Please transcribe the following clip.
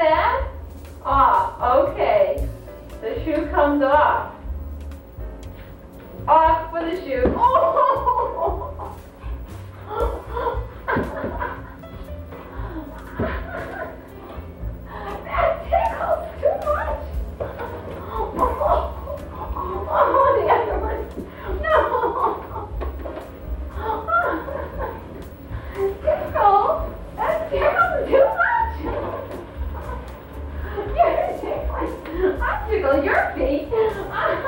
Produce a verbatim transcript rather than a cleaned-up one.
that? Off. Okay. The shoe comes off. Off for the shoe. Oh! That tickles too much. Oh, the other one. No. Tickle. That tickles too much. You're tickling. I tickle your feet.